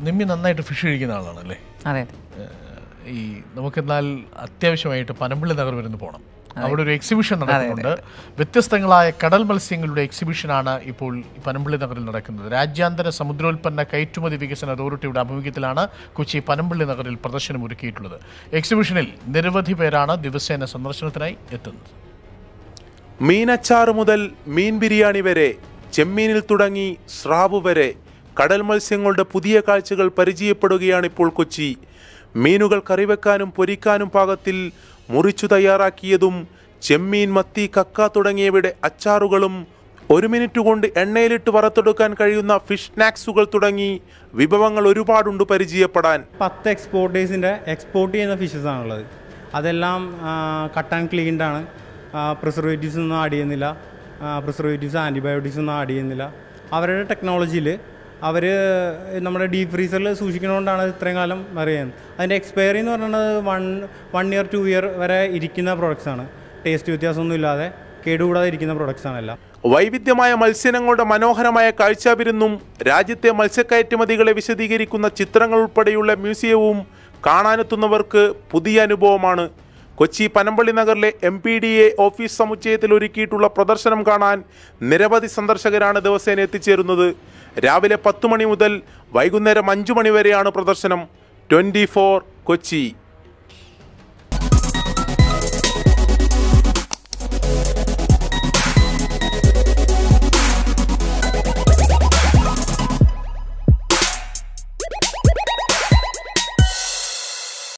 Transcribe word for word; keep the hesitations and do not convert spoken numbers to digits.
നിമ്മി നന്നായിട്ട് ഫിഷ് കഴിക്കുന്ന ആളാണല്ലേ? അതെ. ഈ നമുക്കെന്നാൽ അത്യാവശ്യമായിട്ട് പനമ്പള്ളി നഗർ വരുന്നു പോകണം. അവിടെ ഒരു എക്സിബിഷൻ നടക്കുന്നുണ്ട്. വ്യത്യസ്തങ്ങളായ കടൽ മത്സ്യങ്ങളുടെ എക്സിബിഷനാണ് ഇപ്പോൾ പനമ്പള്ളി നഗറിൽ നടക്കുന്നത്. രാജ്യാന്തര സമുദ്രോൽപ്പന്ന കയറ്റുമതി വികസന അതോറിറ്റിയുടെ ആഭിമുഖ്യത്തിലാണ് കൊച്ചി പനമ്പള്ളി നഗറിൽ പ്രദർശനം ഒരുക്കിയിട്ടുള്ളത്. എക്സിബിഷനിൽ നിരവധി പേരാണ് ദിവസേന സന്ദർശനത്തിനായി എത്തുന്നത്. മീനച്ചാറ് മുതൽ മീൻ ബിരിയാണി വരെ, ചെമ്മീനിൽ തുടങ്ങി സ്രാവ് വരെ കടൽ മത്സ്യങ്ങളുടെ പുതിയ കാഴ്ചകൾ പരിചയപ്പെടുകയാണ് ഇപ്പോൾ കൊച്ചി. മീനുകൾ കറിവെക്കാനും പൊരിക്കാനും പാകത്തിൽ മുറിച്ചു തയ്യാറാക്കിയതും ചെമ്മീൻ, മത്തി, കക്ക തുടങ്ങിയവയുടെ അച്ചാറുകളും ഒരു മിനിറ്റ് കൊണ്ട് എണ്ണയിലിട്ട് വറുത്തെടുക്കാൻ കഴിയുന്ന ഫിഷ് സ്നാക്സുകൾ തുടങ്ങി വിഭവങ്ങൾ ഒരുപാടുണ്ട് പരിചയപ്പെടാൻ. പത്ത് എക്സ്പോർട്ടേഴ്സിൻ്റെ എക്സ്പോർട്ട് ചെയ്യുന്ന ഫിഷസ് ആണുള്ളത്. അതെല്ലാം കട്ട് ആൻഡ് ക്ലീൻഡാണ്. പ്രിസർവേറ്റീവ്സ് ഒന്നും ആഡ് ചെയ്യുന്നില്ല. പ്രിസർവേറ്റീവ്സ് ആൻറ്റിബയോട്ടിക്സ് ഒന്നും ആഡ് ചെയ്യുന്നില്ല. അവരുടെ ടെക്നോളജിയിൽ അവർ നമ്മുടെ ഡീപ് ഫ്രീസറിൽ സൂക്ഷിക്കുന്നതുകൊണ്ടാണ് ഇത്രയും കാലം അറിയുന്നത്. അതിൻ്റെ എക്സ്പയറി എന്ന് പറയുന്നത് one one year two year വരെ ഇരിക്കുന്ന പ്രൊഡക്ട്സാണ്. ടേസ്റ്റ് വ്യത്യാസമൊന്നും ഇല്ലാതെ കേടുകൂടാതെ ഇരിക്കുന്ന പ്രൊഡക്ട്സാണ് എല്ലാം. വൈവിധ്യമായ മത്സ്യങ്ങളുടെ മനോഹരമായ കാഴ്ചാവിരുന്നും രാജ്യത്തെ മത്സ്യക്കയറ്റുമതികളെ വിശദീകരിക്കുന്ന ചിത്രങ്ങൾ ഉൾപ്പെടെയുള്ള മ്യൂസിയവും കാണാനെത്തുന്നവർക്ക് പുതിയ അനുഭവമാണ്. കൊച്ചി പനമ്പള്ളി നഗറിലെ M P D A office സമുച്ചയത്തിൽ ഒരുക്കിയിട്ടുള്ള പ്രദർശനം കാണാൻ നിരവധി സന്ദർശകരാണ് ദിവസേന എത്തിച്ചേരുന്നത്. രാവിലെ പത്ത് മണി മുതൽ വൈകുന്നേരം അഞ്ചു മണി വരെയാണ് പ്രദർശനം. Twenty four Kochi.